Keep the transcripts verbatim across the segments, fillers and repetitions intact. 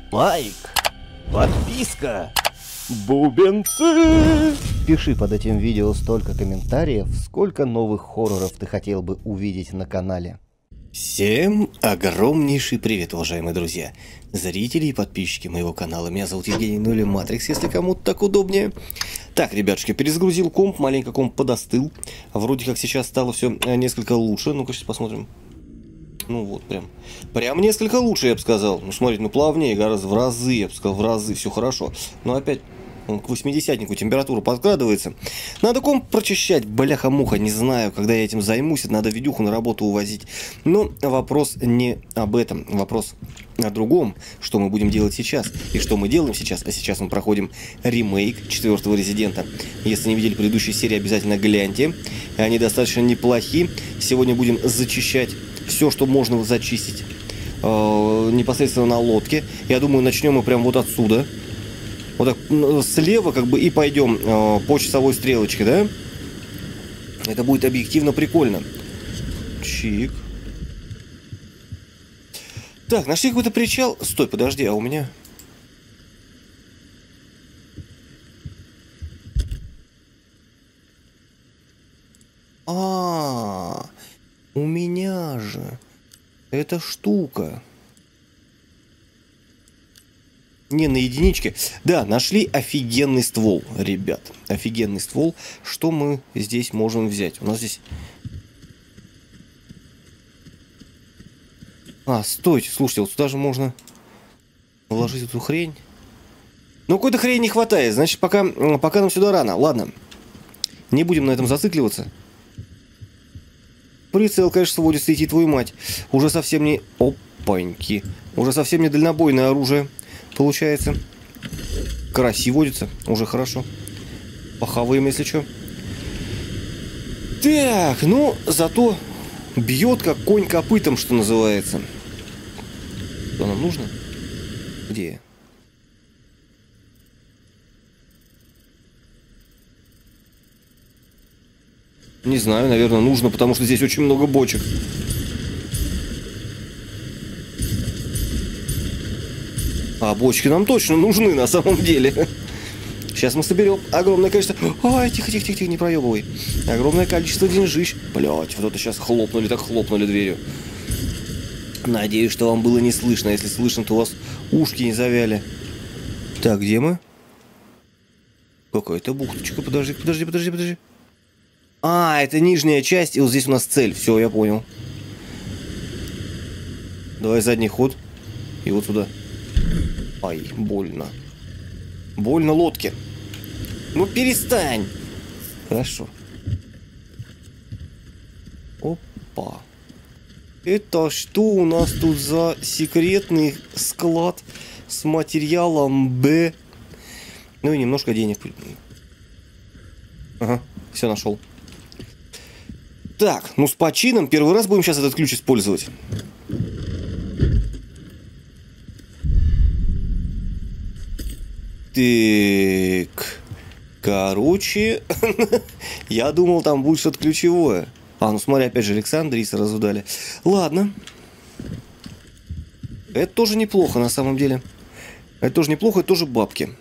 Лайк, подписка, бубенцы. Пиши под этим видео столько комментариев, сколько новых хорроров ты хотел бы увидеть на канале. Всем огромнейший привет, уважаемые друзья, зрители и подписчики моего канала. Меня зовут Евгений, ну или Матрикс, если кому-то так удобнее. Так, ребятушки, перезагрузил комп, маленько комп подостыл. Вроде как сейчас стало все несколько лучше. Ну-ка сейчас посмотрим. Ну вот, прям, прям несколько лучше, я бы сказал. Ну, смотрите, ну плавнее, гораздо в разы, я бы сказал, в разы, все хорошо. Но опять... Он к восьмидесятнику температура подкрадывается. Надо комп прочищать, бляха-муха, не знаю, когда я этим займусь. Надо видюху на работу увозить. Но вопрос не об этом. Вопрос о другом, что мы будем делать сейчас. И что мы делаем сейчас. А сейчас мы проходим ремейк четвертого Резидента. Если не видели предыдущие серии, обязательно гляньте. Они достаточно неплохи. Сегодня будем зачищать все, что можно зачистить э, непосредственно на лодке. Я думаю, начнем мы прямо вот отсюда. Вот так слева как бы и пойдем э, по часовой стрелочке, да? Это будет объективно прикольно. Чик. Так, нашли какой-то причал. Стой, подожди, а у меня... А, у меня же эта штука. Не на единичке. Да, нашли офигенный ствол, ребят. Офигенный ствол. Что мы здесь можем взять? У нас здесь... А, стойте, слушайте, вот сюда же можно вложить эту хрень. Ну, какой-то хрень не хватает. Значит, пока, пока нам сюда рано. Ладно. Не будем на этом зацикливаться. Прицел, конечно, сводится, идти твою мать. Уже совсем не... Опаньки. Уже совсем не дальнобойное оружие. Получается. Караси водится. Уже хорошо. Похаваем, если что. Так, ну, зато бьет как конь копытом, что называется. Что нам нужно? Где? Не знаю, наверное, нужно, потому что здесь очень много бочек. А бочки нам точно нужны на самом деле. Сейчас мы соберем огромное количество... Ай, тихо-тихо-тихо, не проебывай. Огромное количество деньжищ. Блять, вот это сейчас хлопнули, так хлопнули дверью. Надеюсь, что вам было не слышно. Если слышно, то у вас ушки не завяли. Так, где мы? Какая-то бухточка. Подожди, подожди, подожди, подожди. А, это нижняя часть, и вот здесь у нас цель. Все, я понял. Давай задний ход. И вот сюда. Ай, больно. Больно лодке. Ну перестань. Хорошо. Опа. Это что у нас тут за секретный склад с материалом Б? Ну и немножко денег. Ага, все нашел. Так, ну с почином первый раз будем сейчас этот ключ использовать. Так, короче, я думал, там будет что-то ключевое. А, ну смотри, опять же, Александре сразу дали. Ладно. Это тоже неплохо, на самом деле. Это тоже неплохо, это тоже бабки.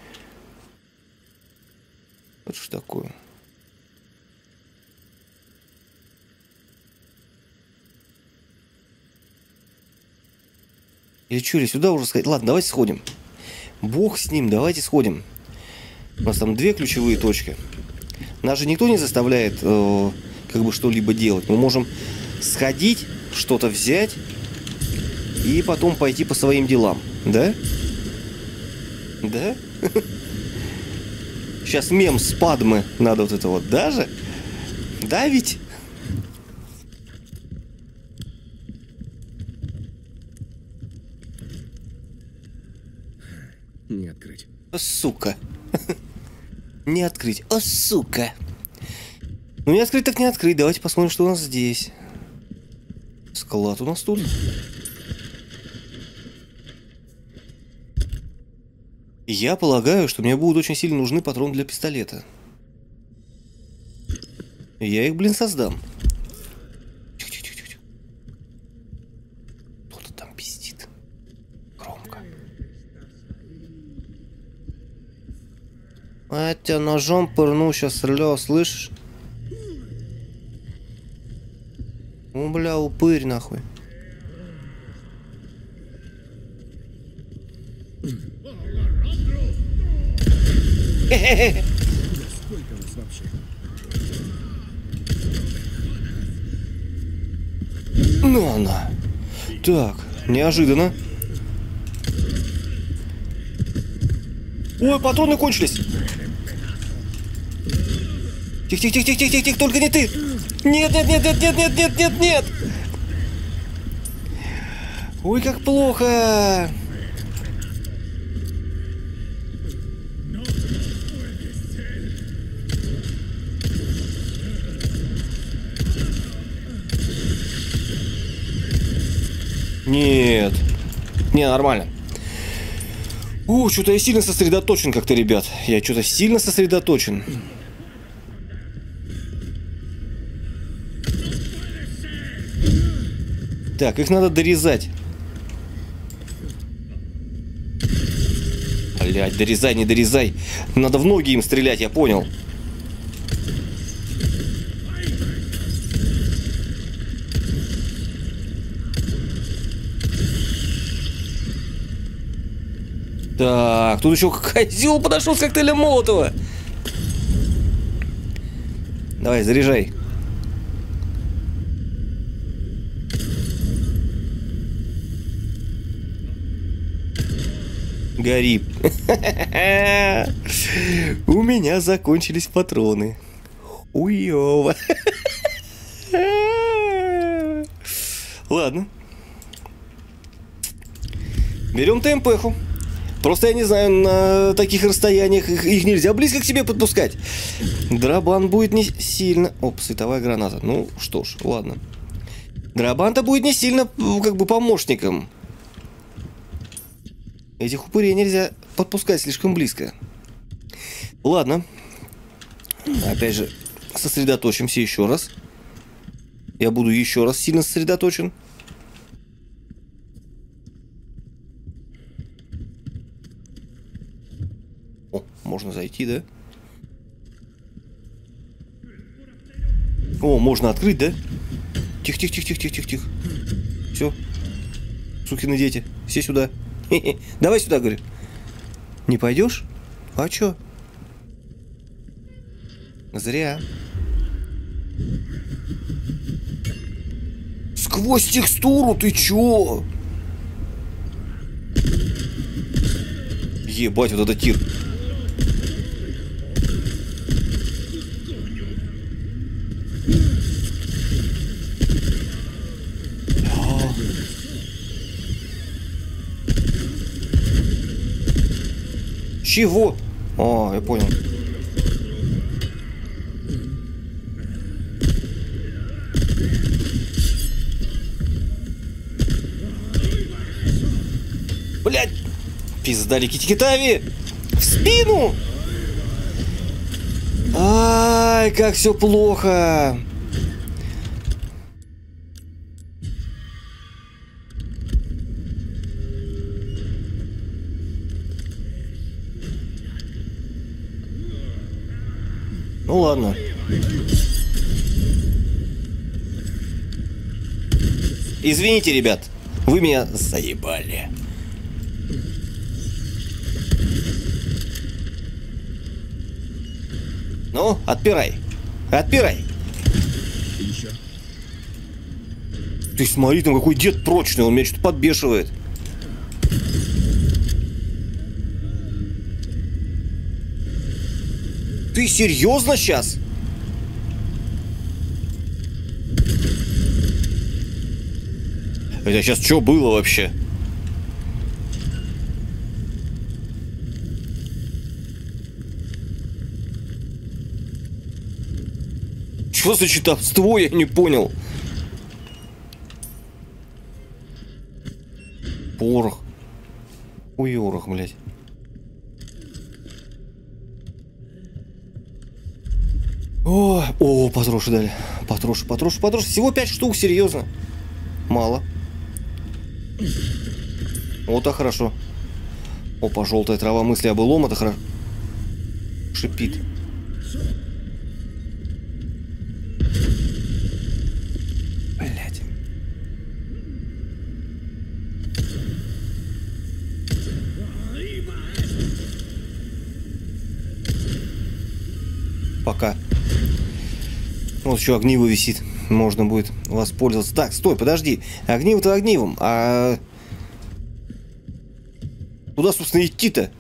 Вот что такое. Или что, или сюда уже сходить? Ладно, давайте сходим. Бог с ним, давайте сходим. У нас там две ключевые точки. Нас же никто не заставляет э, как бы что-либо делать. Мы можем сходить, что-то взять и потом пойти по своим делам. Да? Да? Сейчас мем с Падмы надо вот это вот. Даже? Да ведь? Не открыть. О, сука. Не открыть. О, сука. Ну, не открыть, так не открыть. Давайте посмотрим, что у нас здесь. Склад у нас тут. Я полагаю, что мне будут очень сильно нужны патроны для пистолета. Я их, блин, создам. Кто-то там пиздит. Громко. А я тебя ножом пырну сейчас, Лё, слышишь? Ну, бля, упырь, нахуй. Сколько нас вообще? Ну она. Так, неожиданно. Ой, патроны кончились. Тихо, тихо, тихо, тихо, тихо, тихо, только не ты. Нет, нет, нет, нет, нет, нет, нет, нет, нет. Ой, как плохо. Нет. Не, нормально. У, что-то я сильно сосредоточен как-то, ребят. Я что-то сильно сосредоточен. Так, их надо дорезать. Блять, дорезай, не дорезай. Надо в ноги им стрелять, я понял. Так, тут еще козел подошел с коктейлем Молотова. Давай, заряжай. Гори. У меня закончились патроны. Уёво. Ладно. Берем ТМПху. Просто я не знаю, на таких расстояниях их, их нельзя близко к себе подпускать. Дробан будет не сильно... Оп, световая граната. Ну, что ж, ладно. Дробан-то будет не сильно, как бы, помощником. Этих упырей нельзя подпускать слишком близко. Ладно. Опять же, сосредоточимся еще раз. Я буду еще раз сильно сосредоточен. О, можно зайти, да? О, можно открыть, да? Тихо-тихо-тихо-тихо-тихо-тихо. Все. Сукины дети, все сюда. Давай сюда, говорю. Не пойдешь? А чё? Зря. Сквозь текстуру, ты чё? Ебать, вот это тир. Чего? О, я понял. Блядь! Пиздали Китикитави! В спину! Ай, как все плохо! Ну ладно. Извините, ребят, вы меня заебали. Ну, отпирай. Отпирай. Еще. Ты смотри, там какой дед прочный, он меня что-то подбешивает. Ты серьезно сейчас? Это сейчас что было вообще? Что за читовство, я не понял. Порох. Ой, орох, блядь. О, о, патроши дали. Патроши, патроши, патроши. Всего пять штук, серьезно. Мало. Вот, а хорошо. Опа, желтая трава мысли об былом, это хорошо. Шипит. Блядь. Пока. Вот еще огниво висит. Можно будет воспользоваться. Так, стой, подожди. Огниво-то огнивом. А куда, собственно, идти-то?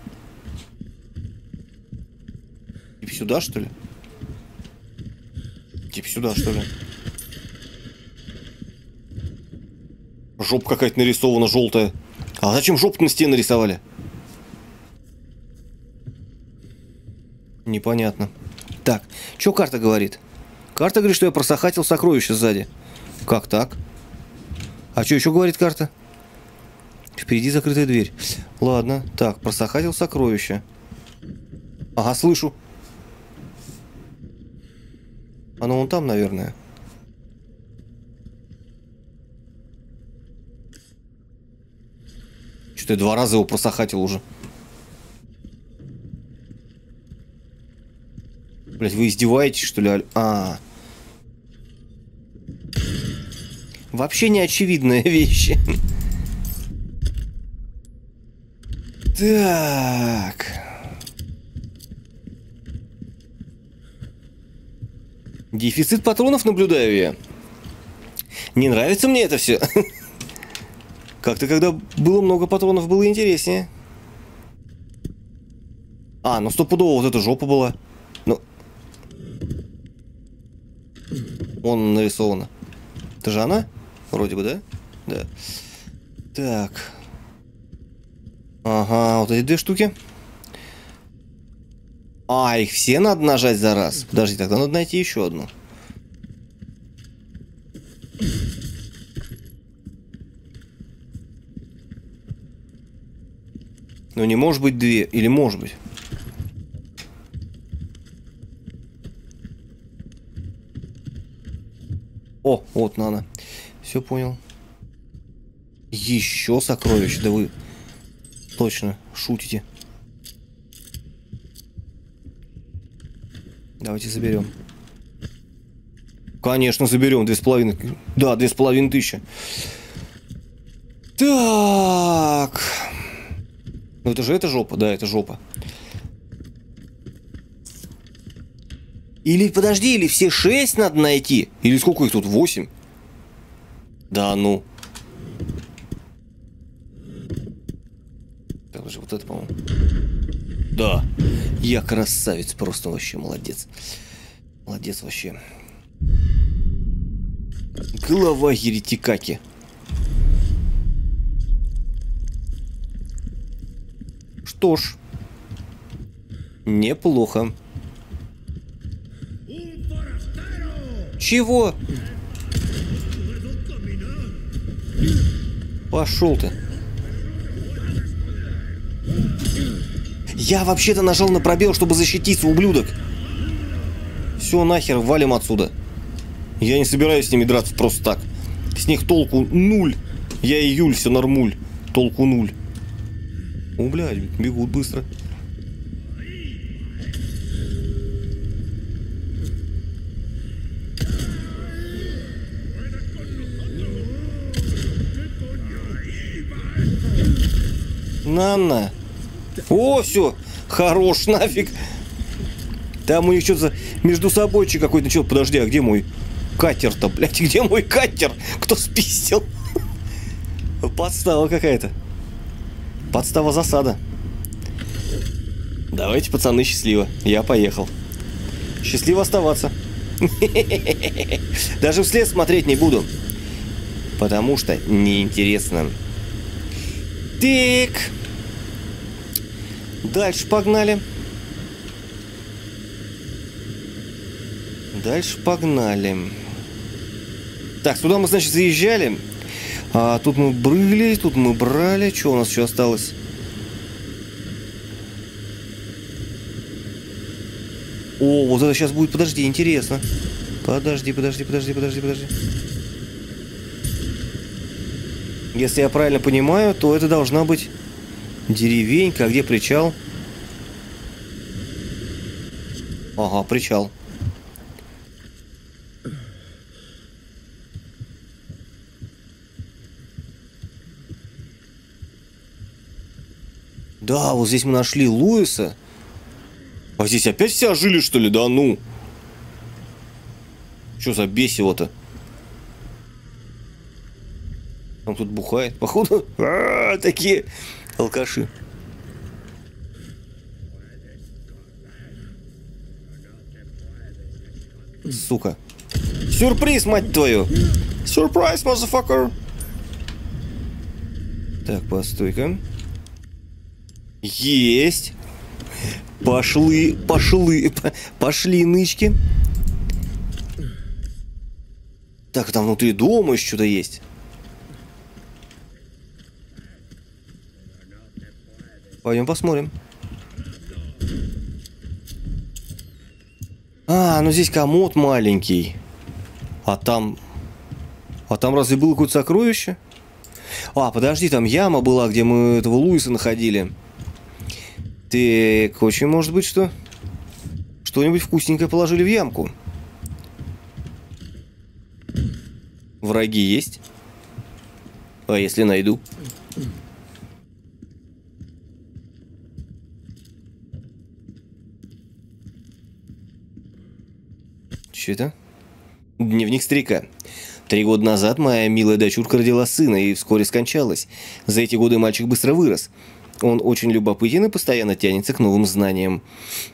Типа сюда, что ли? Типа сюда, что ли? Жопа какая-то нарисована, желтая. А зачем жопу на стене нарисовали? Непонятно. Так, что карта говорит? Карта говорит, что я просохатил сокровища сзади. Как так? А что еще говорит карта? Впереди закрытая дверь. Ладно, так, просохатил сокровища. Ага, слышу. Оно вон там, наверное. Что-то я два раза его просохатил уже. Блять, вы издеваетесь, что ли? А. Вообще не очевидные вещи. Так. Дефицит патронов наблюдаю я. Не нравится мне это все. Как-то, когда было много патронов, было интереснее. А, ну стопудово вот эта жопа была. Ну. Вон нарисована. Это же она? Вроде бы, да? Да. Так. Ага, вот эти две штуки. А, их все надо нажать за раз. Подожди, тогда надо найти еще одну. Ну не может быть две, или может быть? О, вот она. Все понял. Еще сокровища, да вы точно шутите. Давайте заберем. Конечно, заберем. Две с половиной. Да, две с половиной тысячи. Так. Ну это же это жопа, да, это жопа. Или, подожди, или все шесть надо найти? Или сколько их тут? Восемь? Да ну. Так же, вот это, по-моему. Да. Я красавец, просто вообще молодец. Молодец вообще. Голова еретикаки. Что ж. Неплохо. Чего? Пошел ты. Я вообще-то нажал на пробел, чтобы защититься, ублюдок. Все, нахер, валим отсюда. Я не собираюсь с ними драться просто так. С них толку нуль. Я и Юль, все нормуль. Толку нуль. О, блядь, бегут быстро. На-на. О, все. Хорош, нафиг. Там у них что-то между собойчик какой-то. Что, подожди, а где мой катер-то, блядь? Где мой катер? Кто спиздил? Подстава какая-то. Подстава засада. Давайте, пацаны, счастливо. Я поехал. Счастливо оставаться. Даже вслед смотреть не буду. Потому что неинтересно. Так. Дальше погнали. Дальше погнали. Так, сюда мы, значит, заезжали. А тут мы брыли, тут мы брали. Что у нас еще осталось? О, вот это сейчас будет. Подожди, интересно. Подожди, подожди, подожди, подожди, подожди. Если я правильно понимаю, то это должна быть деревенька. А где причал? Ага, причал. Да, вот здесь мы нашли Луиса. А здесь опять все ожили, что ли? Да ну. Что за бесиво-то? Он тут бухает, походу. А-а-а, такие алкаши. Сука. Сюрприз, мать твою. Сюрприз, motherfucker. Так, постой-ка. Есть. Пошли, пошли, пошли нычки. Так, там внутри дома еще что-то есть. Пойдем посмотрим. А, ну здесь комод маленький. А там... А там разве было какое-то сокровище? А, подожди, там яма была, где мы этого Луиса находили. Так, очень может быть, что... Что-нибудь вкусненькое положили в ямку. Враги есть? А если найду? Что это? Дневник старика. Три года назад моя милая дочурка родила сына и вскоре скончалась. За эти годы мальчик быстро вырос. Он очень любопытен и постоянно тянется к новым знаниям.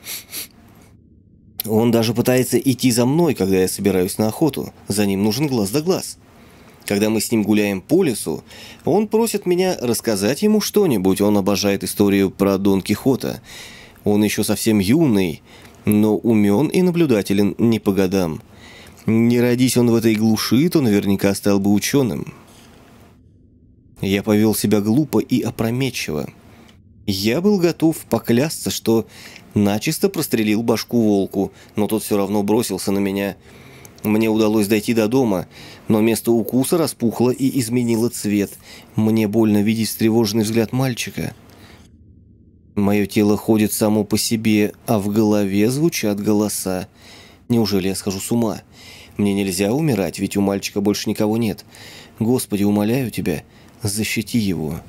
Он даже пытается идти за мной, когда я собираюсь на охоту. За ним нужен глаз да глаз. Когда мы с ним гуляем по лесу, он просит меня рассказать ему что-нибудь. Он обожает историю про Дон Кихота. Он еще совсем юный, но умен и наблюдателен не по годам. Не родись он в этой глуши, то наверняка стал бы ученым. Я повел себя глупо и опрометчиво. Я был готов поклясться, что начисто прострелил башку волку, но тот все равно бросился на меня. Мне удалось дойти до дома, но место укуса распухло и изменило цвет. Мне больно видеть встревоженный взгляд мальчика. Мое тело ходит само по себе, а в голове звучат голоса. Неужели я схожу с ума? Мне нельзя умирать, ведь у мальчика больше никого нет. Господи, умоляю тебя, защити его.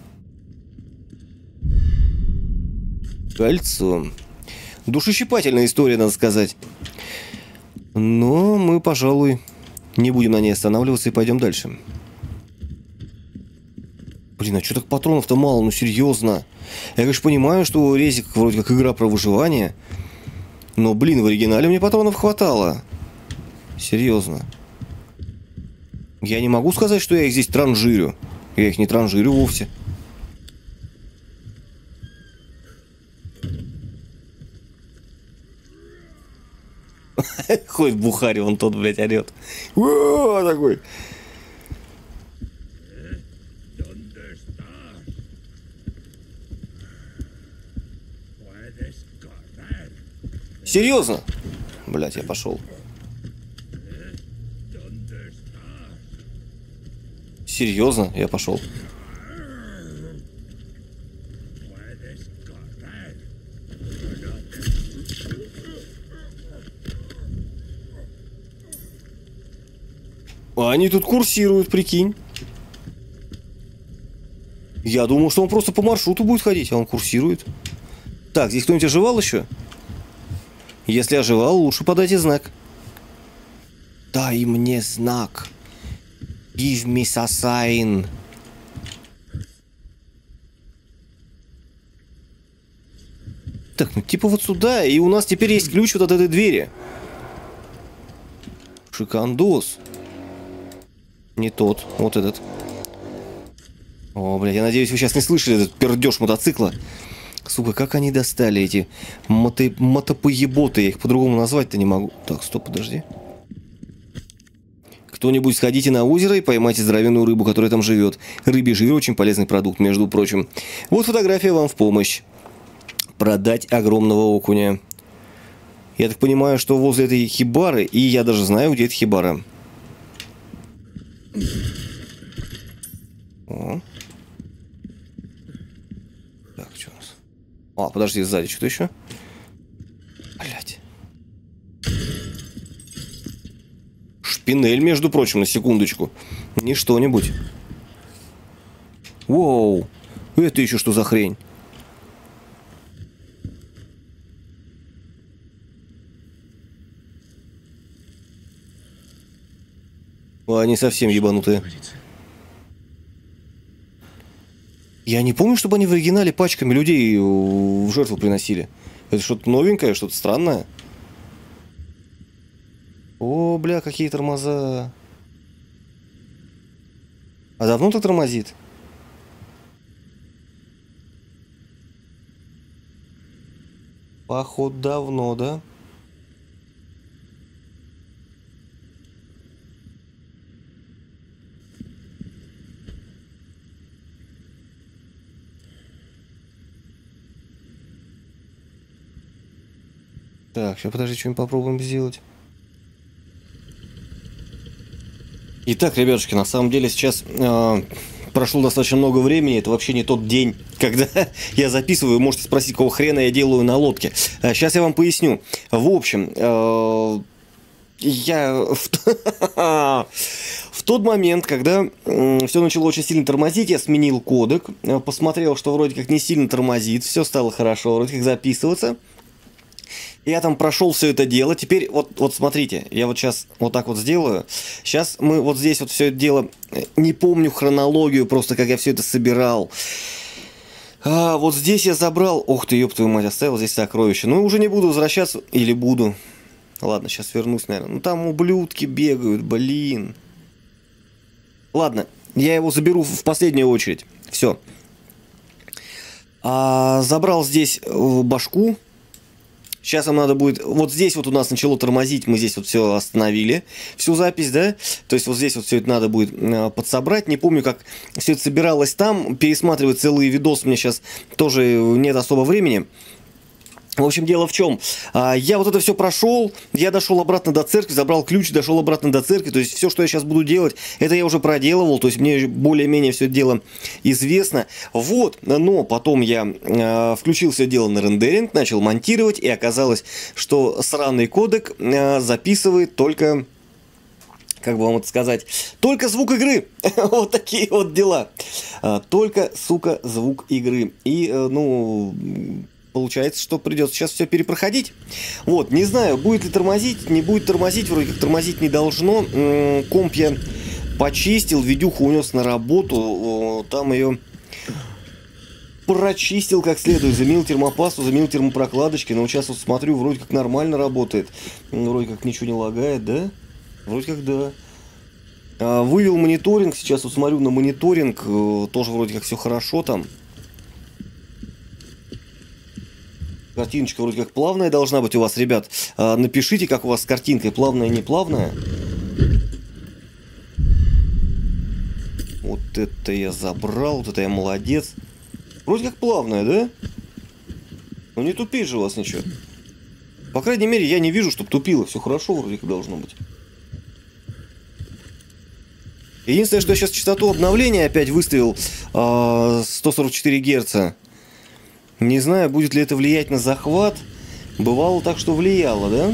Кольцо. Душещипательная история, надо сказать. Но мы, пожалуй, не будем на ней останавливаться и пойдем дальше. Блин, а что так патронов-то мало? Ну серьезно. Я, конечно, понимаю, что резик вроде как игра про выживание. Но, блин, в оригинале мне патронов хватало. Серьезно. Я не могу сказать, что я их здесь транжирю. Я их не транжирю вовсе. Ходит бухарь, он тот, блядь, орет. О, такой. Серьезно? Блядь, я пошел. Серьезно? Я пошел. А они тут курсируют, прикинь. Я думал, что он просто по маршруту будет ходить, а он курсирует. Так, здесь кто-нибудь оживал еще? Если оживал, лучше подайте знак. Дай мне знак. Give me a sign. Так, ну типа вот сюда, и у нас теперь есть ключ вот от этой двери. Шикандос. Не тот, вот этот. О, блядь, я надеюсь, вы сейчас не слышали этот пердеж мотоцикла. Сука, как они достали эти мото... мотопоеботы, я их по-другому назвать-то не могу. Так, стоп, подожди. Кто-нибудь сходите на озеро и поймайте здоровенную рыбу, которая там живет. Рыбий жир очень полезный продукт, между прочим. Вот фотография вам в помощь. Продать огромного окуня. Я так понимаю, что возле этой хибары, и я даже знаю, где эта хибара. О. Так, что у нас? А, подожди, сзади что-то еще? Блять. Шпинель, между прочим, на секундочку. Не что-нибудь. Воу. Это еще что за хрень? Они совсем ебанутые. Я не помню, чтобы они в оригинале пачками людей в жертву приносили. Это что-то новенькое, что-то странное. О, бля, какие тормоза. А давно так тормозит? Походу, давно, да? Так, сейчас подожди, что-нибудь попробуем сделать. Итак, ребятушки, на самом деле сейчас э, прошло достаточно много времени. Это вообще не тот день, когда я записываю. Можете спросить, какого хрена я делаю на лодке. А, сейчас я вам поясню. В общем, э, я в, в тот момент, когда э, все начало очень сильно тормозить, я сменил кодек, э, посмотрел, что вроде как не сильно тормозит, все стало хорошо, вроде как записываться. Я там прошел все это дело. Теперь вот, вот смотрите, я вот сейчас вот так вот сделаю. Сейчас мы вот здесь вот все это дело, не помню хронологию просто, как я все это собирал. А, вот здесь я забрал, ох ты, ёб твою мать, оставил здесь сокровище. Ну, уже не буду возвращаться, или буду. Ладно, сейчас вернусь, наверное. Ну, там ублюдки бегают, блин. Ладно, я его заберу в последнюю очередь. Все. А, забрал здесь башку. Сейчас нам надо будет... Вот здесь вот у нас начало тормозить, мы здесь вот все остановили, всю запись, да? То есть вот здесь вот все это надо будет э, подсобрать. Не помню, как все это собиралось там. Пересматривать целый видос мне сейчас тоже нет особо времени. В общем, дело в чем? Я вот это все прошел, я дошел обратно до церкви, забрал ключ, дошел обратно до церкви. То есть все, что я сейчас буду делать, это я уже проделывал. То есть мне более-менее все это дело известно. Вот, но потом я э, включил все дело на рендеринг, начал монтировать, и оказалось, что сраный кодек э, записывает только... Как бы вам это сказать? Только звук игры. Вот такие вот дела. Только, сука, звук игры. И, ну... Получается, что придется сейчас все перепроходить. Вот, не знаю, будет ли тормозить, не будет тормозить, вроде как тормозить не должно. Комп я почистил, видюху унес на работу, там ее прочистил как следует, заменил термопасту, заменил термопрокладочки, но сейчас вот смотрю, вроде как нормально работает, вроде как ничего не лагает, да? Вроде как да. Вывел мониторинг, сейчас вот смотрю на мониторинг, тоже вроде как все хорошо там. Картиночка вроде как плавная должна быть у вас, ребят. А, напишите, как у вас с картинкой, плавная, не плавная. Вот это я забрал, вот это я молодец. Вроде как плавная, да? Ну не тупит же у вас ничего. По крайней мере, я не вижу, чтобы тупило. Все хорошо вроде как должно быть. Единственное, что я сейчас частоту обновления опять выставил а, сто сорок четыре герца. Не знаю, будет ли это влиять на захват. Бывало так, что влияло, да?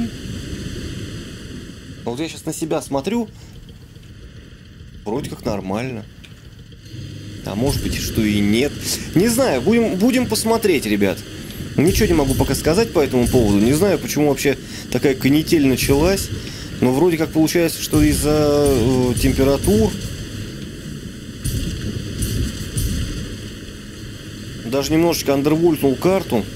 Вот я сейчас на себя смотрю. Вроде как нормально. А может быть, что и нет. Не знаю, будем, будем посмотреть, ребят. Ничего не могу пока сказать по этому поводу. Не знаю, почему вообще такая канитель началась. Но вроде как получается, что из-за э, температур... Даже немножечко андервольтнул карту.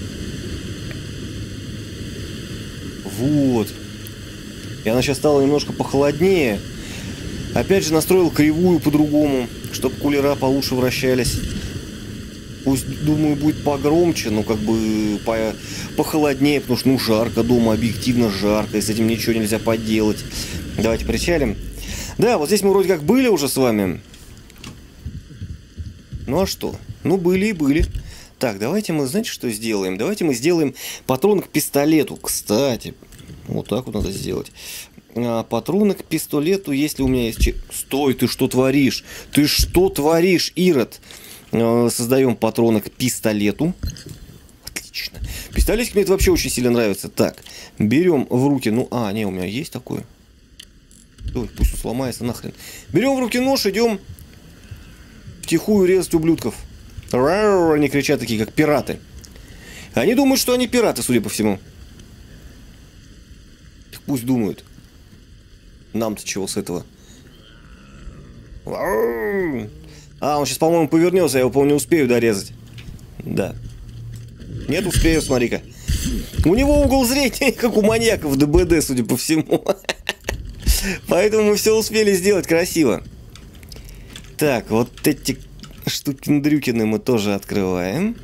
Вот. И она сейчас стала немножко похолоднее. Опять же настроил кривую по-другому, чтобы кулера получше вращались. Пусть, думаю, будет погромче, но как бы по похолоднее, потому что ну жарко дома, объективно жарко, и с этим ничего нельзя поделать. Давайте причалим. Да, вот здесь мы вроде как были уже с вами. Ну а что? Ну, были и были. Так, давайте мы, знаете, что сделаем? Давайте мы сделаем патрон к пистолету. Кстати, вот так вот надо сделать. А, патроны к пистолету, если у меня есть... Стой, ты что творишь? Ты что творишь, Ирод? А, создаем патроны к пистолету. Отлично. Пистолетик мне это вообще очень сильно нравится. Так, берем в руки... Ну, а, не, у меня есть такое. Ой, пусть он сломается нахрен. Берем в руки нож, идем втихую резать ублюдков. Рау, они кричат такие, как пираты. Они думают, что они пираты, судя по всему. Так пусть думают. Нам-то чего с этого? А, он сейчас, по-моему, повернется, я его, по-моему, не успею дорезать. Да. Нет, успею, смотри-ка. У него угол зрения, как у маньяка в ДБД, судя по всему. Поэтому мы все успели сделать красиво. Так, вот эти штукин-дрюкины мы тоже открываем.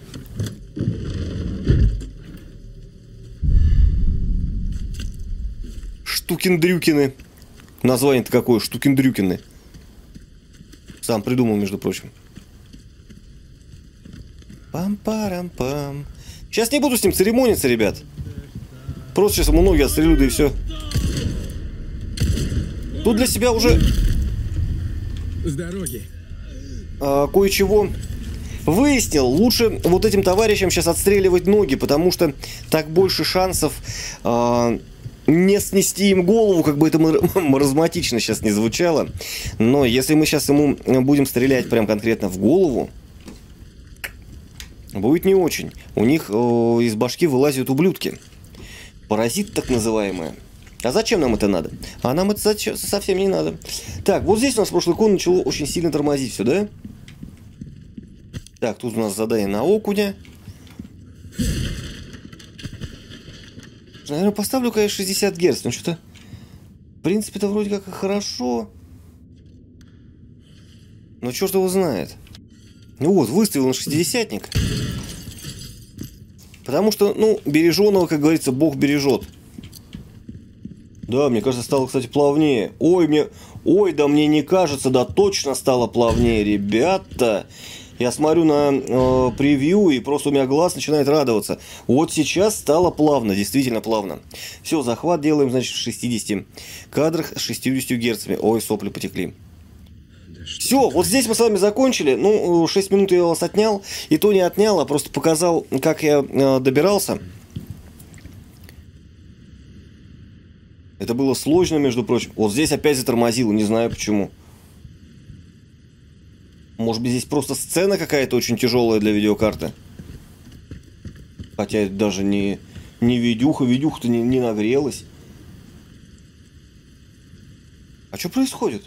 Штукин-дрюкины. Название-то какое? Штукин-дрюкины. Сам придумал, между прочим. Пам-парам-пам. Сейчас не буду с ним церемониться, ребят. Просто сейчас ему ноги отстрелю, да и все. Тут для себя уже С дороги. а, кое-чего выяснил. Лучше вот этим товарищам сейчас отстреливать ноги, потому что так больше шансов а, не снести им голову, как бы это маразматично сейчас не звучало. Но если мы сейчас ему будем стрелять прям конкретно в голову, будет не очень. У них о, из башки вылазят ублюдки. Паразит так называемые. А зачем нам это надо? А нам это зачем? Совсем не надо. Так, вот здесь у нас прошлый кон начало очень сильно тормозить все, да? Так, тут у нас задание на окуня. Наверное, поставлю, конечно, шестьдесят герц. Но что-то... В принципе-то вроде как и хорошо. Но черт его знает. Ну вот, выставил на шестидесятник. Потому что, ну, береженого, как говорится, Бог бережет. Да, мне кажется, стало, кстати, плавнее. Ой, мне... Ой, да мне не кажется, да точно стало плавнее, ребята. Я смотрю на э, превью, и просто у меня глаз начинает радоваться. Вот сейчас стало плавно, действительно плавно. Все, захват делаем, значит, в шестидесяти кадрах с шестьюдесятью герцами. Ой, сопли потекли. Все, вот здесь мы с вами закончили. Ну, шесть минут я вас отнял. И то не отнял, а просто показал, как я э, добирался. Это было сложно, между прочим. Вот здесь опять затормозило, не знаю почему. Может быть, здесь просто сцена какая-то очень тяжелая для видеокарты. Хотя это даже не, не видюха. Видюха-то не, не нагрелась. А что происходит?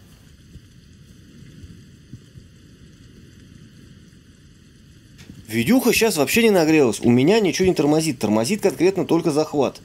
Видюха сейчас вообще не нагрелась. У меня ничего не тормозит. Тормозит конкретно только захват.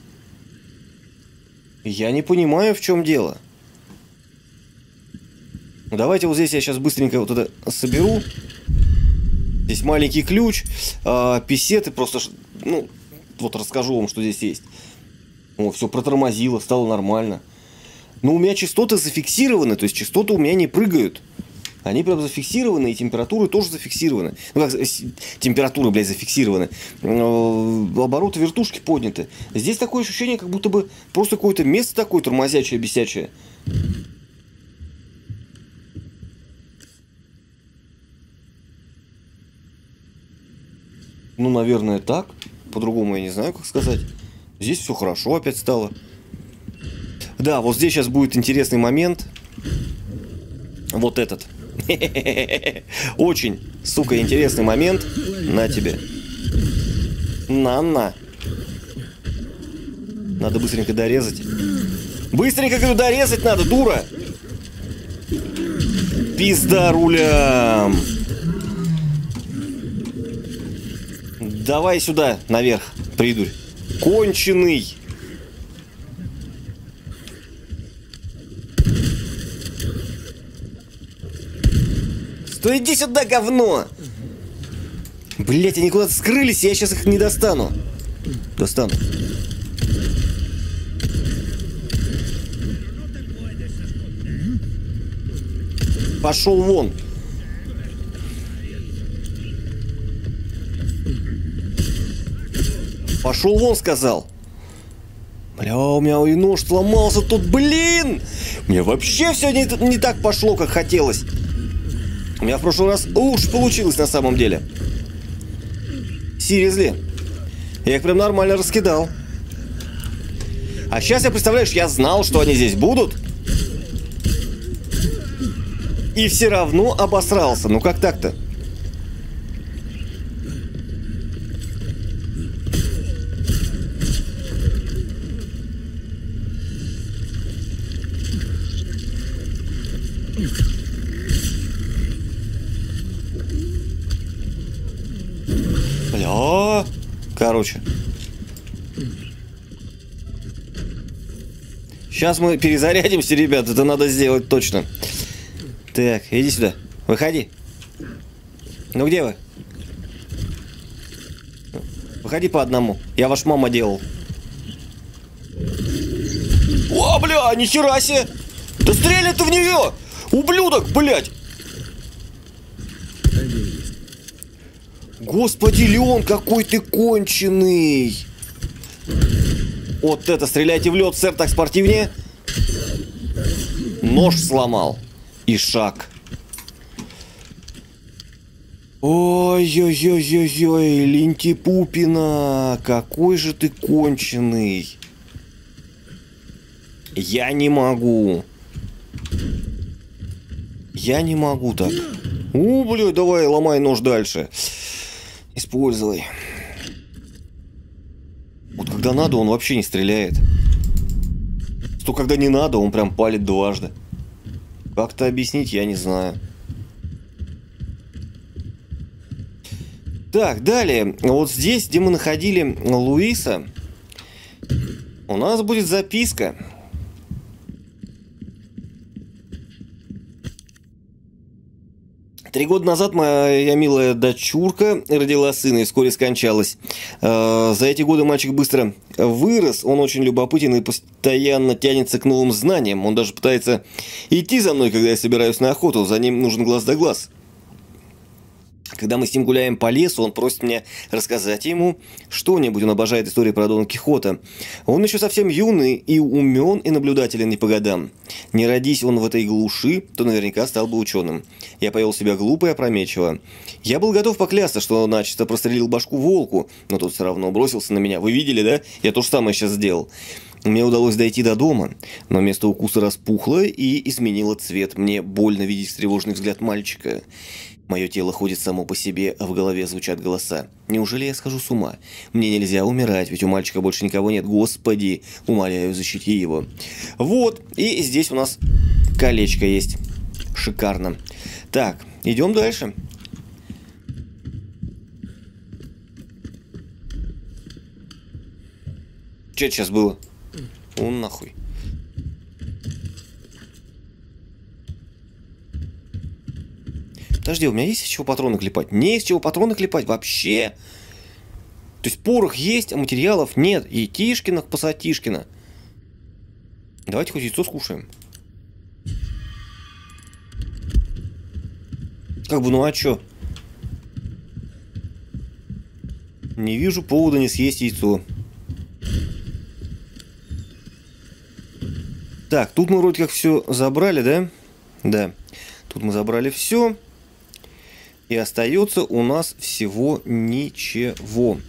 Я не понимаю, в чем дело. Давайте вот здесь я сейчас быстренько вот это соберу. Здесь маленький ключ. А, писеты просто... Ну, вот расскажу вам, что здесь есть. О, все протормозило, стало нормально. Но у меня частоты зафиксированы. То есть частоты у меня не прыгают. Они прям зафиксированы, и температуры тоже зафиксированы. Ну как, температуры, блядь, зафиксированы. Обороты вертушки подняты. Здесь такое ощущение, как будто бы просто какое-то место такое тормозячее, бесячее. Ну, наверное, так. По-другому я не знаю, как сказать. Здесь все хорошо опять стало. Да, вот здесь сейчас будет интересный момент. Вот этот. Очень, сука, интересный момент. На тебе. На-на. Надо быстренько дорезать. Быстренько, говорю, дорезать надо, дура. Пизда рулям. Давай сюда, наверх, придурь. Конченый. Стой, иди сюда, говно! Блять, они куда-то скрылись, я сейчас их не достану. Достану. Пошел вон. Пошел вон, сказал. Бля, у меня и нож сломался тут, блин! Мне вообще все не, не так пошло, как хотелось. У меня в прошлый раз лучше получилось на самом деле. Серьезно. Я их прям нормально раскидал. А сейчас я, представляешь, я знал, что они здесь будут. И все равно обосрался. Ну как так-то? Бля, короче. Сейчас мы перезарядимся, ребят. Это надо сделать точно. Так, иди сюда. Выходи. Ну где вы? Выходи по одному. Я ваш мама делал. О, бля, нихера себе! Да стреляй ты в нее! Ублюдок, блядь! Господи, Леон, какой ты конченый! Вот это, стреляйте в лед, сэр, так спортивнее. Нож сломал. И шаг. Ой-ой-ой-ой-ой, Линтипупина, какой же ты конченый. Я не могу. Я не могу так. У, блядь, давай, ломай нож дальше. Используй. Вот когда надо, он вообще не стреляет. Что когда не надо, он прям палит дважды. Как-то объяснить, я не знаю. Так, далее. Вот здесь, где мы находили Луиса, у нас будет записка. Три года назад моя милая дочурка родила сына и вскоре скончалась. За эти годы мальчик быстро вырос, он очень любопытен и постоянно тянется к новым знаниям. Он даже пытается идти за мной, когда я собираюсь на охоту, за ним нужен глаз да глаз. Когда мы с ним гуляем по лесу, он просит меня рассказать ему что-нибудь. Он обожает истории про Дона Кихота. Он еще совсем юный и умен, и наблюдателен не по годам. Не родись он в этой глуши, то наверняка стал бы ученым. Я повел себя глупо и опрометчиво. Я был готов поклясться, что начисто прострелил башку волку, но тот все равно бросился на меня. Вы видели, да? Я то же самое сейчас сделал. Мне удалось дойти до дома, но место укуса распухло и изменило цвет. Мне больно видеть встревоженный взгляд мальчика. Мое тело ходит само по себе, а в голове звучат голоса. Неужели я схожу с ума? Мне нельзя умирать, ведь у мальчика больше никого нет. Господи, умоляю, защити его. Вот, и здесь у нас колечко есть. Шикарно. Так, идем дальше. Что это сейчас было? Он нахуй. Подожди, у меня есть из чего патроны клепать? Не из чего патроны клепать вообще. То есть порох есть, а материалов нет. И Тишкина, Пасатишкина. Давайте хоть яйцо скушаем. Как бы, ну а чё? Не вижу повода не съесть яйцо. Так, тут мы вроде как все забрали, да? Да. Тут мы забрали все. И остается у нас всего ничего.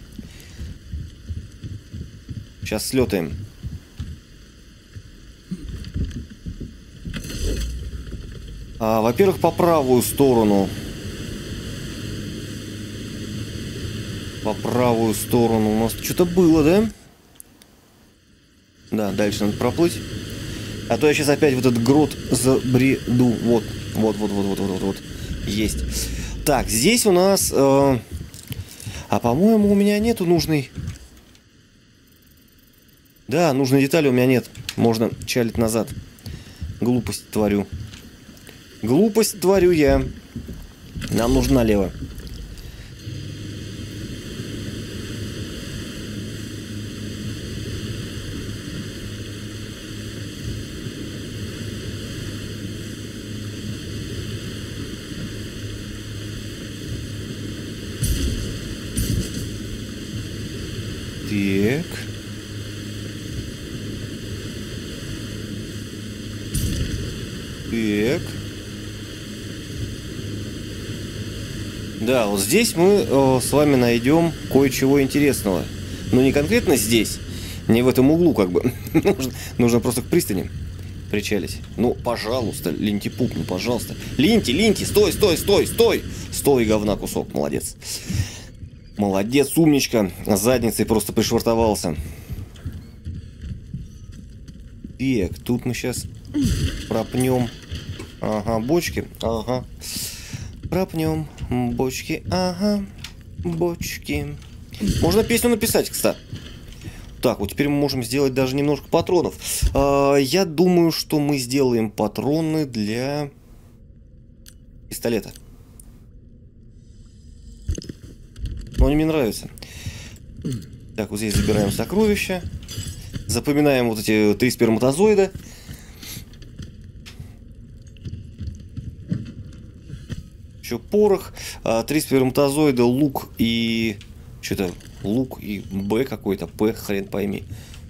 Сейчас слетаем. А, во-первых, по правую сторону. По правую сторону у нас что-то было, да? Да, дальше надо проплыть. А то я сейчас опять в этот грот забреду. Вот, вот, вот, вот, вот, вот, вот. Есть. Так, здесь у нас... Э, а, по-моему, у меня нету нужной... Да, нужной детали у меня нет. Можно чалить назад. Глупость творю. Глупость творю я. Нам нужно налево. Так. Так. Да, вот здесь мы э, с вами найдем кое-чего интересного. Но не конкретно здесь, не в этом углу, как бы. нужно, нужно просто к пристани. причалить. Ну, пожалуйста, линти-пуп, ну, пожалуйста. Линти, линти, стой, стой, стой, стой. Стой, говна кусок, молодец. Молодец, умничка. Задницей просто пришвартовался. Так, тут мы сейчас пропнем. Ага, бочки. Ага. Пропнем бочки. Ага. Бочки. Можно песню написать, кстати. Так, вот теперь мы можем сделать даже немножко патронов. А, я думаю, что мы сделаем патроны для пистолета. Но они мне нравятся. Так, вот здесь забираем сокровища. Запоминаем вот эти три сперматозоида. Еще порох. А, три сперматозоида, лук и... Что-то лук и Б какой-то. П, хрен пойми.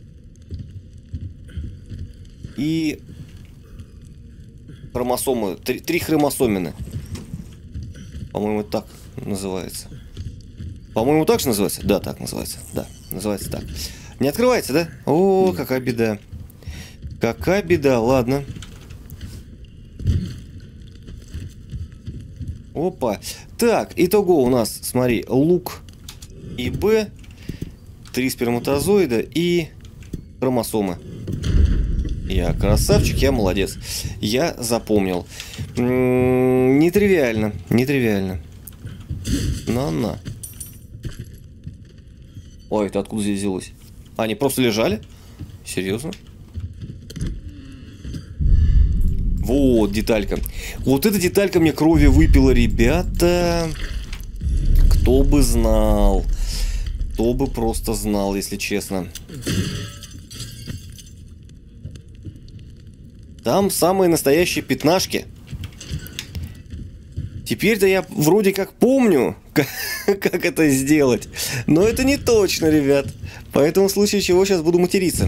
И... Хромосомы. Три, три хромосомины. По-моему, так называется. По-моему, так же называется? Да, так называется. Да, называется так. Не открывается, да? О, какая беда. Какая беда, ладно. Опа. Так, итого у нас, смотри, лук и Б, три сперматозоида и хромосомы. Я красавчик, я молодец. Я запомнил. М-м, нетривиально, нетривиально. На-на. Ой, это откуда здесь взялось? А, они просто лежали? Серьезно? Вот деталька. Вот эта деталька мне крови выпила, ребята. Кто бы знал. Кто бы просто знал, если честно. Там самые настоящие пятнашки. Теперь-то я вроде как помню, как, как это сделать. Но это не точно, ребят. Поэтому в случае чего сейчас буду материться.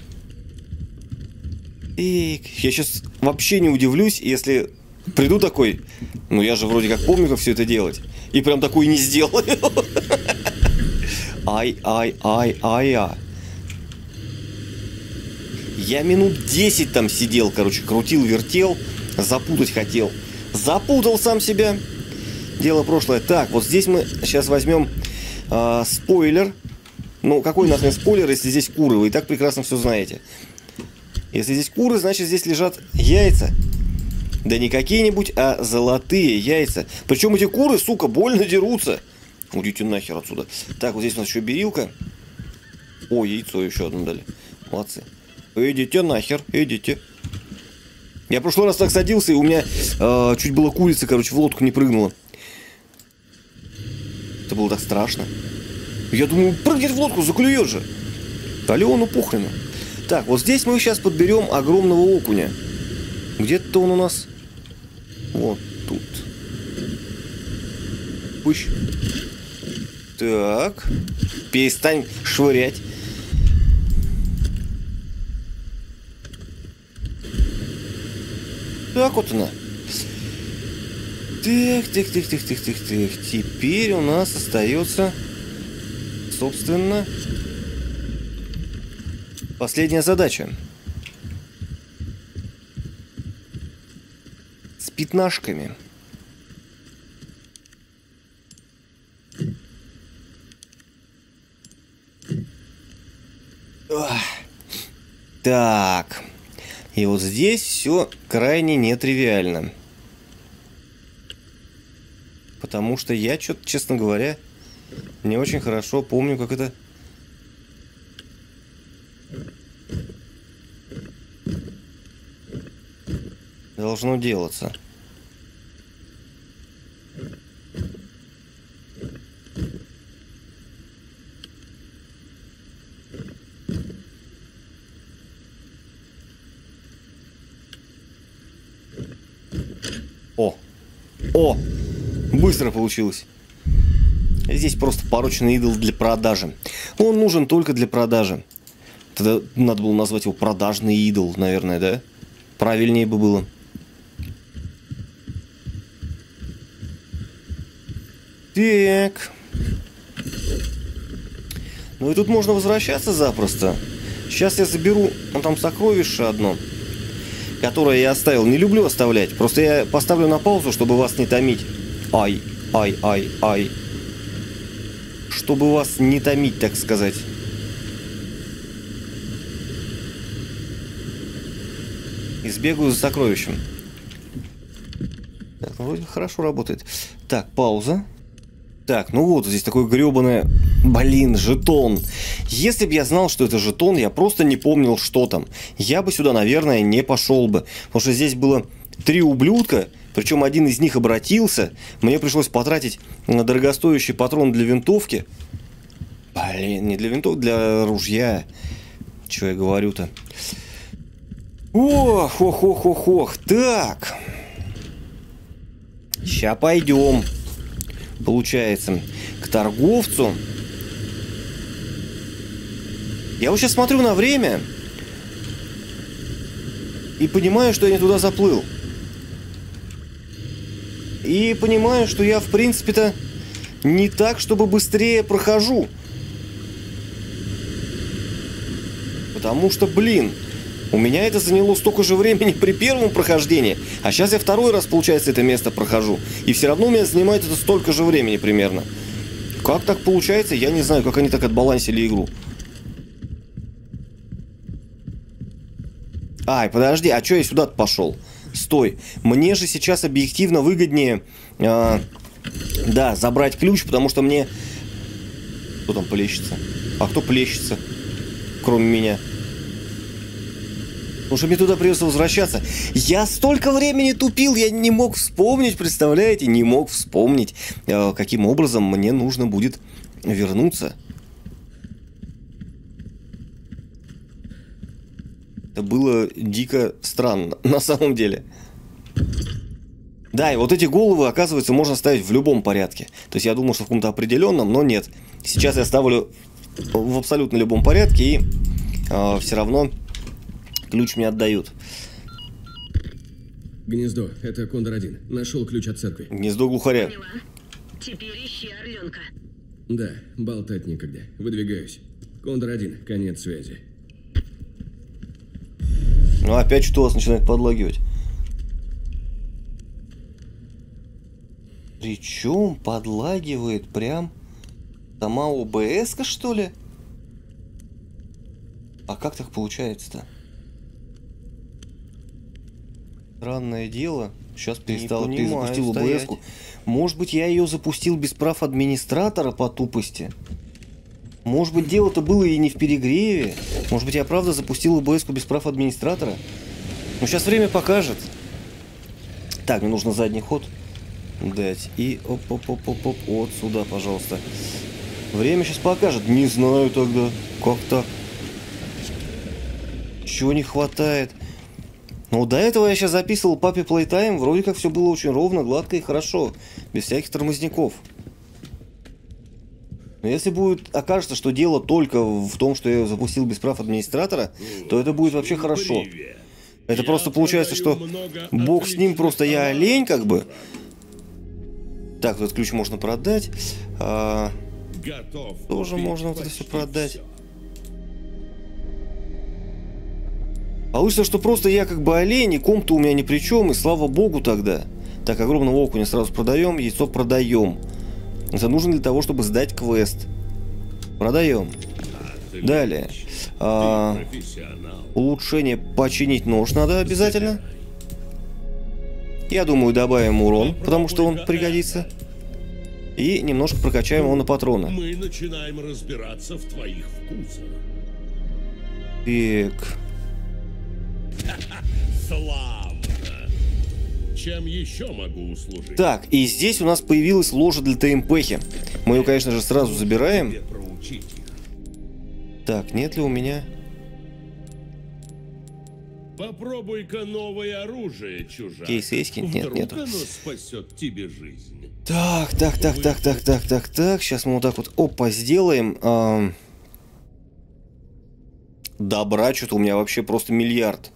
И я сейчас вообще не удивлюсь, если приду такой. Ну я же вроде как помню, как все это делать. И прям такой не сделаю. Ай, ай, ай, ай, ай. Я минут десять там сидел, короче, крутил, вертел, запутать хотел. Запутал сам себя. Дело прошлое. Так, вот здесь мы сейчас возьмем э, спойлер. Ну, какой нахрен спойлер, если здесь куры? Вы и так прекрасно все знаете. Если здесь куры, значит здесь лежат яйца. Да не какие-нибудь, а золотые яйца. Причем эти куры, сука, больно дерутся. Уйдите нахер отсюда. Так, вот здесь у нас еще берилка. О, яйцо еще одно дали. Молодцы. Идите нахер, идите. Я в прошлый раз так садился, и у меня э, чуть было курица, короче, в лодку не прыгнула. Это было так страшно. Я думаю, прыгнет в лодку, заклюет же. Алену похрену. Так, вот здесь мы сейчас подберем огромного окуня. Где-то он у нас... Вот тут. Пыщ. Так. Перестань швырять. Так вот она. Так, так, так, так, так, так, так. Теперь у нас остается, собственно, последняя задача. С пятнашками. Так. И вот здесь все крайне нетривиально. Потому что я что-то, честно говоря, не очень хорошо помню, как это... должно делаться. О! О! Быстро получилось. Здесь просто порочный идол для продажи. Он нужен только для продажи. Тогда надо было назвать его продажный идол, наверное, да? Правильнее бы было. Так. Ну и тут можно возвращаться запросто. Сейчас я заберу, вон там сокровище одно. которое я оставил. Не люблю оставлять. Просто я поставлю на паузу, чтобы вас не томить. Ай, ай, ай, ай. Чтобы вас не томить, так сказать. И сбегаю за сокровищем. Так, ну, вроде хорошо работает. Так, пауза. Так, ну вот здесь такое гребаное... Блин, жетон. Если бы я знал, что это жетон, я просто не помнил, что там. Я бы сюда, наверное, не пошел бы. Потому что здесь было три ублюдка, причем один из них обратился. Мне пришлось потратить на дорогостоящий патрон для винтовки. Блин, не для винтовки, для ружья. Чего я говорю-то? Ох, ох, ох, ох, ох. Так. Ща пойдем. Получается, к торговцу. Я вот сейчас смотрю на время и понимаю, что я не туда заплыл. И понимаю, что я, в принципе-то, не так, чтобы быстрее прохожу. Потому что, блин, у меня это заняло столько же времени при первом прохождении, а сейчас я второй раз, получается, это место прохожу. И все равно у меня занимает это столько же времени примерно. Как так получается, я не знаю, как они так отбалансили игру. Ай, подожди, а что я сюда-то пошел? Стой, мне же сейчас объективно выгоднее, э, да, забрать ключ, потому что мне... Кто там плещется? А кто плещется, кроме меня? Потому что мне туда придется возвращаться. Я столько времени тупил, я не мог вспомнить, представляете? Не мог вспомнить, э, каким образом мне нужно будет вернуться. Это было дико странно, на самом деле. Да, и вот эти головы, оказывается, можно ставить в любом порядке. То есть я думал, что в каком-то определенном, но нет. Сейчас я ставлю в абсолютно любом порядке, и э, все равно ключ мне отдают. Гнездо, это Кондор один. Нашел ключ от церкви. Гнездо глухаря. Поняла. Теперь ищи орленка. Да, болтать некогда. Выдвигаюсь. Кондор один, конец связи. Ну, опять что у вас начинает подлагивать? Причем подлагивает прям сама о бэ эс-ка, что ли? А как так получается-то? Странное дело. Сейчас перестал, перезапустил о бэ эс-ку. Может быть, я ее запустил без прав администратора по тупости? Может быть, дело-то было и не в перегреве. Может быть, я правда запустил о бэ эс-ку без прав администратора. Ну, сейчас время покажет. Так, мне нужно задний ход дать. И оп-оп-оп-оп-оп. Вот сюда, пожалуйста. Время сейчас покажет. Не знаю тогда. Как так? Чего не хватает? Ну, до этого я сейчас записывал папе Playtime. Вроде как все было очень ровно, гладко и хорошо. Без всяких тормозняков. Но если будет, окажется, что дело только в том, что я запустил без прав администратора, то это будет вообще хорошо. Это просто получается, что бог с ним, просто я олень, как бы. Так, этот ключ можно продать. А, тоже можно вот это все продать. Получится, что просто я как бы олень, и комп-то у меня ни при чем, и слава богу тогда. Так, огромного окуня сразу продаем, яйцо продаем. Это нужно для того, чтобы сдать квест. Продаем. Далее. А, улучшение починить нож надо обязательно. Я думаю, добавим урон, потому что он пригодится. И немножко прокачаем его на патроны. Мы начинаем разбираться в твоих вкусах. Так. Славно. Чем еще могу услужить? Так, и здесь у нас появилась ложа для ТМПхи. Мы ее, конечно же, сразу забираем. Так, нет ли у меня... Попробуй-ка новое оружие, чужак. Кейс есть? Нет, Вдруг нету. оно спасет тебе жизнь. Так, так, так, так, так, так, так, так. Сейчас мы вот так вот, опа, сделаем. А... Добра что-то у меня вообще просто миллиард.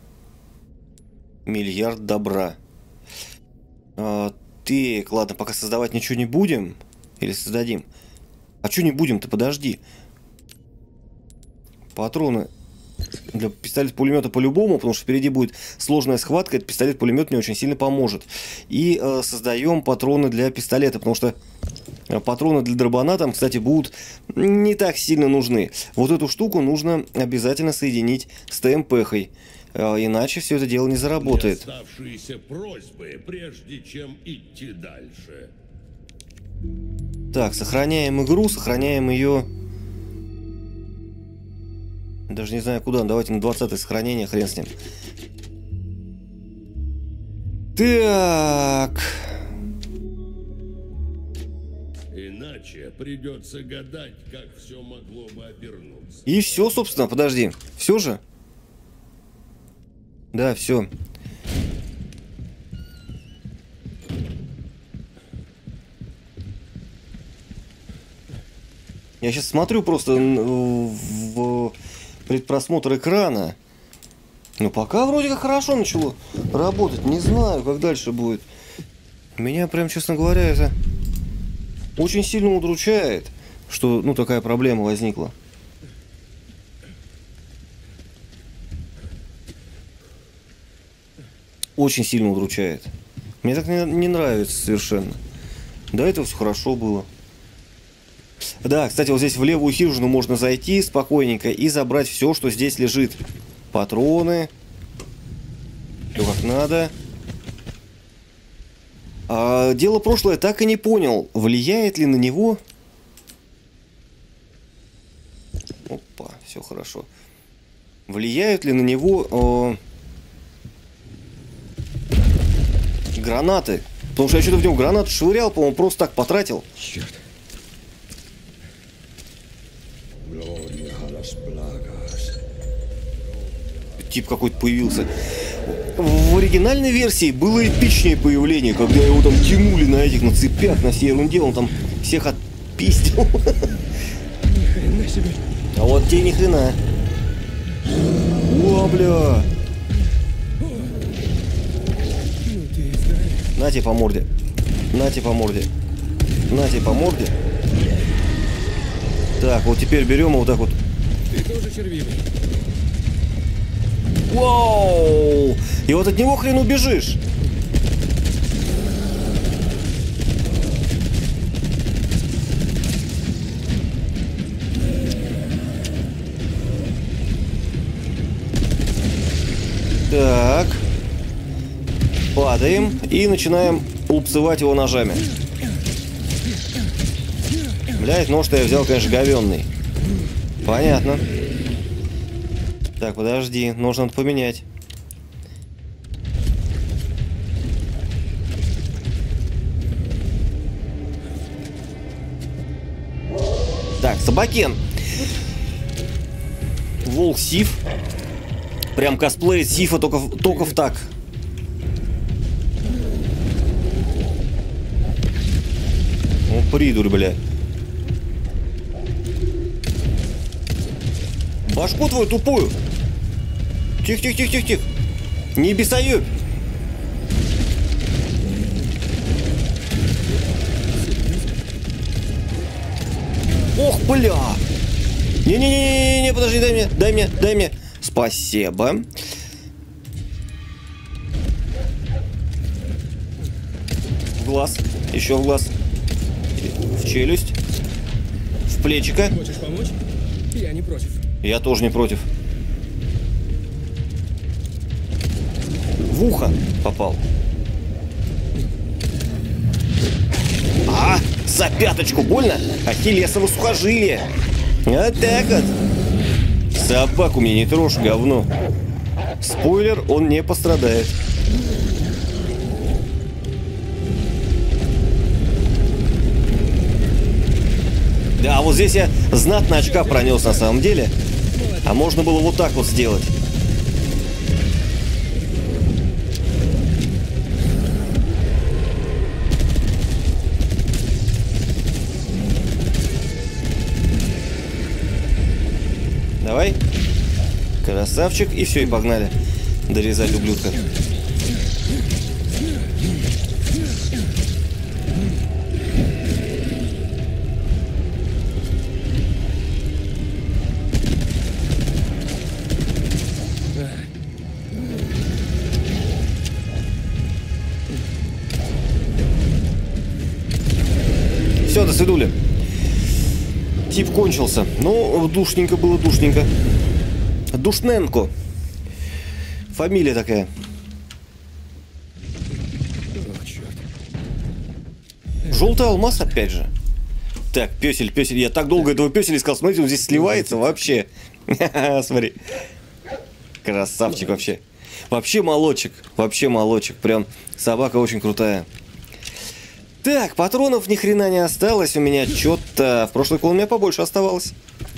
Миллиард добра. А, так, ладно, пока создавать ничего не будем. Или создадим. А что не будем-то, подожди. Патроны Для пистолета-пулемета по-любому, потому что впереди будет сложная схватка, этот пистолет-пулемет мне очень сильно поможет. И э, создаем патроны для пистолета, потому что патроны для дробана там, кстати, будут не так сильно нужны. Вот эту штуку нужно обязательно соединить с ТМП-хой, э, иначе все это дело не заработает. Оставшиеся просьбы, прежде чем идти дальше. Так, сохраняем игру, сохраняем ее... Даже не знаю куда, давайте на двадцатое сохранение, хрен с ним. Так. Иначе придется гадать, как все могло бы обернуться. И все, собственно, подожди. Все же? Да, все. Я сейчас смотрю просто в предпросмотр экрана. Ну, пока вроде как хорошо начало работать. Не знаю, как дальше будет. Меня прям, честно говоря, это очень сильно удручает, что, ну, такая проблема возникла. Очень сильно удручает. Мне так не, не нравится совершенно. До этого все хорошо было. Да, кстати, вот здесь в левую хижину можно зайти спокойненько и забрать все, что здесь лежит. Патроны. Все как надо. А дело прошлое так и не понял, влияет ли на него... Опа, все хорошо. Влияют ли на него э... гранаты? Потому что я что-то в него гранату швырял, по-моему, просто так потратил. Черт. Тип какой-то появился. В оригинальной версии было эпичнее появление, когда его там тянули на этих, на цепях, на всей ерунде, он там всех отпиздил. Ни хрена себе. А вот тебе ни хрена. О, бля. На тебе по морде. На тебе по морде. На тебе по морде. Так, вот теперь берем вот так вот. Ты тоже червивый. Вау! И вот от него хрен убежишь. Так. Падаем и начинаем лупцевать его ножами. Блять, нож-то я взял, конечно, говенный. Понятно. Так, подожди, нож надо поменять. Так, собакен. Волк Сиф. Прям косплей Сифа, только, только в так. О, придурь, бля. Башку твою тупую. Тихо-тихо-тихо-тихо. Не бесоебь. Ох, бля. Не-не-не-не-не, подожди, дай мне, дай мне, дай мне. Спасибо. В глаз. Еще в глаз. В челюсть. В плечико. Хочешь помочь? Я не против. Я тоже не против. В ухо попал. А, за пяточку больно? Ахиллесово сухожилие. Вот так вот. Собаку мне не трожь, говно. Спойлер, он не пострадает. Да, вот здесь я знатно очка пронес на самом деле. А можно было вот так вот сделать. Давай. Красавчик. И все, и погнали. Дорезать ублюдка. все, до свидули. Тип кончился. Ну, душненько было, душненько. Душненко. Фамилия такая. О, черт. Желтый алмаз опять же. Так, песель, песель. Я так долго этого песеля искал. Смотрите, он здесь сливается вообще. Смотри. Красавчик вообще. Вообще молодчик. Вообще молодчик. Прям собака очень крутая. Так, патронов ни хрена не осталось у меня. Чё-то в прошлый кол у меня побольше оставалось.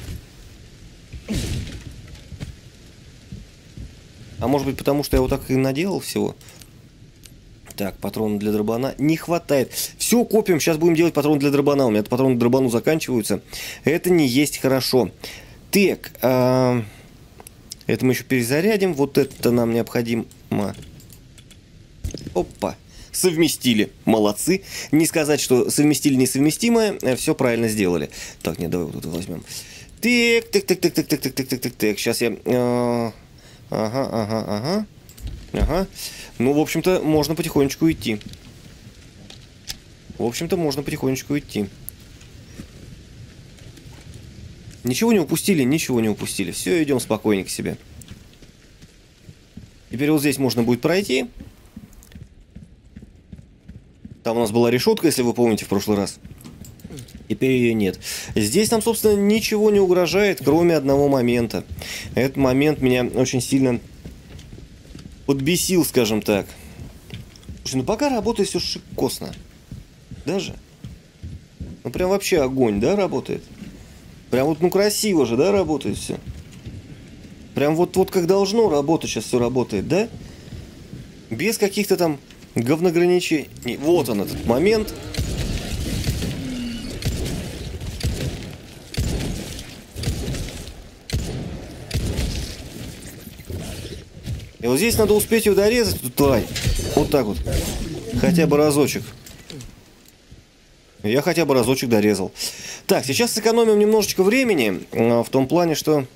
А может быть потому, что я вот так и наделал всего? Так, патроны для дробана не хватает. Все копим, сейчас будем делать патроны для дробана. У меня патроны к дробану заканчиваются. Это не есть хорошо. Так, а... это мы еще перезарядим. Вот это нам необходимо. Опа. Совместили. Молодцы. Не сказать, что совместили несовместимое. Все правильно сделали. Так, нет, давай вот это возьмем. Так, так, так, так, так, так, так, так, так, так, так. Сейчас я... Ага, ага, ага. Ага. Ну, в общем-то, можно потихонечку идти. В общем-то, можно потихонечку идти. Ничего не упустили, ничего не упустили. Все, идем спокойненько себе. Теперь вот здесь можно будет пройти. Там у нас была решетка, если вы помните, в прошлый раз. Теперь ее нет. Здесь нам, собственно, ничего не угрожает, кроме одного момента. Этот момент меня очень сильно подбесил, скажем так. Слушай, ну пока работает все шикосно. Даже. Ну прям вообще огонь, да, работает? Прям вот, ну красиво же, да, работает все. Прям вот, вот как должно работать сейчас все работает, да? Без каких-то там говнограничений. Вот он, этот момент. И вот здесь надо успеть ее дорезать, эту тварь. Вот так вот. Хотя бы разочек. Я хотя бы разочек дорезал. Так, сейчас сэкономим немножечко времени. В том плане, что...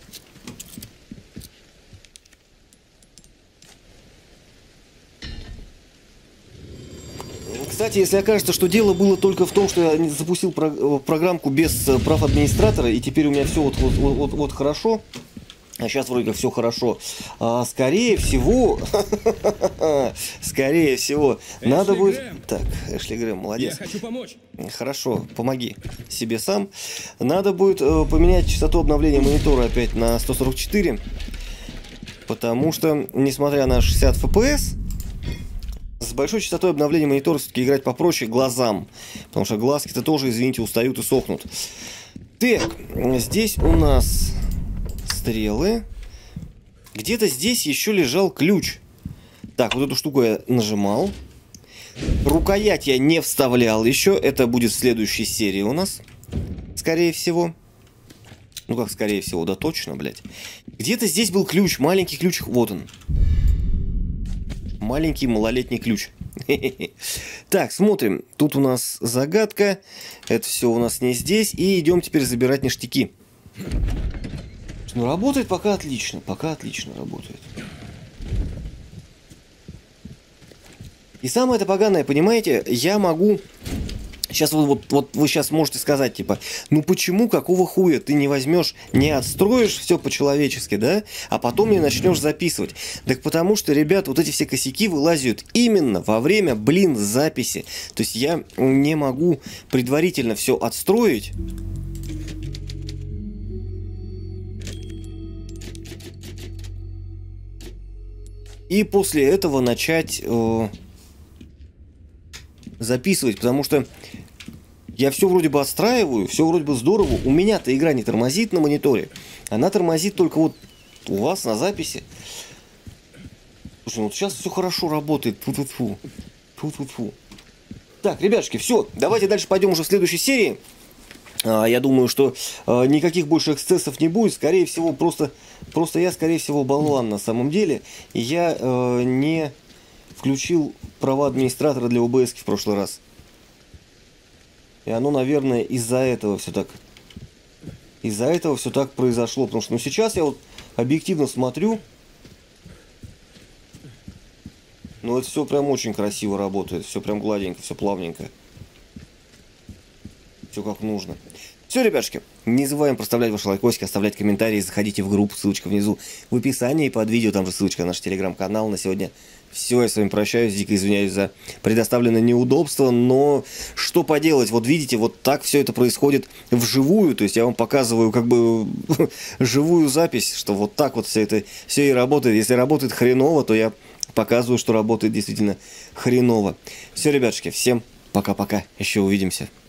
Кстати, если окажется, что дело было только в том, что я запустил про- программку без прав администратора, и теперь у меня все вот, вот, вот, вот хорошо... А сейчас вроде как все хорошо. А, скорее всего, скорее всего, Эшли надо будет... Грэм. Так, Эшли Грэм, молодец. Я хочу помочь. Хорошо, помоги себе сам. Надо будет э, поменять частоту обновления монитора опять на сто сорок четыре. Потому что, несмотря на шестьдесят эф пи эс, с большой частотой обновления монитора все-таки играть попроще глазам. Потому что глазки-то тоже, извините, устают и сохнут. Так, здесь у нас... стрелы. Где-то здесь еще лежал ключ. Так, вот эту штуку я нажимал. Рукоять я не вставлял еще. Это будет в следующей серии у нас. Скорее всего. Ну как скорее всего, да точно, блядь. Где-то здесь был ключ, маленький ключ. Вот он. Маленький малолетний ключ. Так, смотрим. Тут у нас загадка. Это все у нас не здесь. И идем теперь забирать ништяки. Ну, работает пока отлично, пока отлично работает. И самое это поганое, понимаете, я могу... Сейчас вот, вот, вот вы сейчас можете сказать, типа, ну почему, какого хуя ты не возьмешь, не отстроишь все по-человечески, да, а потом не начнешь записывать. Так потому что, ребят, вот эти все косяки вылазят именно во время, блин, записи. То есть я не могу предварительно все отстроить... И после этого начать э, записывать, потому что я все вроде бы отстраиваю, все вроде бы здорово. У меня-то игра не тормозит на мониторе, она тормозит только вот у вас на записи. Слушай, ну вот сейчас все хорошо работает. Фу-фу-фу. Фу-фу-фу. Так, ребятушки, все, давайте дальше пойдем уже в следующей серии. Я думаю, что э, никаких больше эксцессов не будет. Скорее всего, просто, просто я, скорее всего, болван на самом деле. И я э, не включил права администратора для о бэ эс в прошлый раз. И оно, наверное, из-за этого все так. Из-за этого все так произошло. Потому что ну, сейчас я вот объективно смотрю. Ну, это все прям очень красиво работает. Все прям гладенько, все плавненько. Все как нужно. Все, ребятушки, не забываем проставлять ваши лайкосики, оставлять комментарии, заходите в группу, ссылочка внизу в описании под видео, там же ссылочка на наш телеграм-канал. На сегодня все, я с вами прощаюсь, дико извиняюсь за предоставленное неудобство, но что поделать, вот видите, вот так все это происходит вживую, то есть я вам показываю как бы живую запись, что вот так вот все это, все и работает. Если работает хреново, то я показываю, что работает действительно хреново. Все, ребятушки, всем пока-пока, еще увидимся.